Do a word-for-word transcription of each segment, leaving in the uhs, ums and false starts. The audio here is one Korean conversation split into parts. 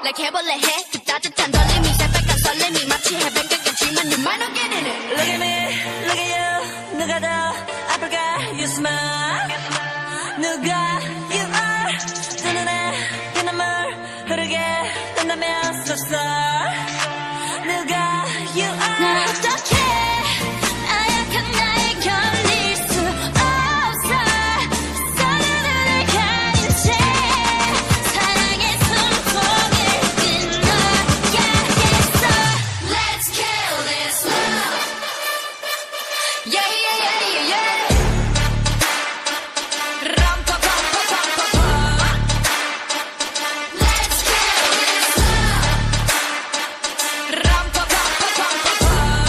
like 해볼래 해 그 따뜻한 떨림이 새빨간 설렘이 마치 해변가겠지만 you might not get in it. Look at me, look at you. 누가 더 아플까? You smile. 누가 you are. 두 눈에 그 눈물 흐르게 된다면 so sorry. 누가 you are. 난 어떡해 나약한 나에 걸릴 수 없어. 서로를 가린 채 사랑의 숨통을 끊어야겠어. Let's kill this love. Yeah, yeah, yeah, yeah, yeah. 람파파파파파파. Let's kill this love. 람파파파파파파.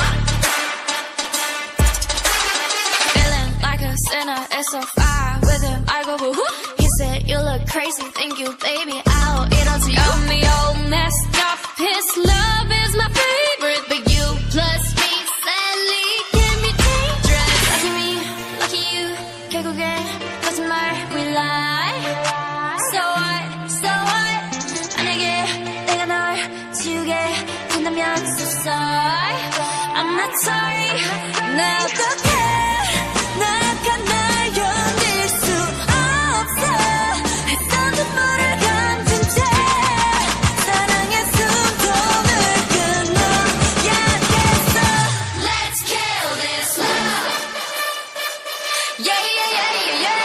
Feeling like a sinner, it's so far with him. I go woo. He said you look crazy, thank you, baby. I'll eat all to you. Got me all messed up. His love is my favorite, but you plus me sadly can be dangerous. Lucky me, lucky you. 결국엔 거짓말 we lie. So what, so what? 만약에 내가 널 지우게 된다면 so sorry. I'm not sorry. 나 어떡해 나약한 날 견딜 수 없어. 했던 눈물을 감춘 채 사랑의 숨통을 끊어야겠어. Let's kill this love. Yeah, yeah, yeah, yeah, yeah.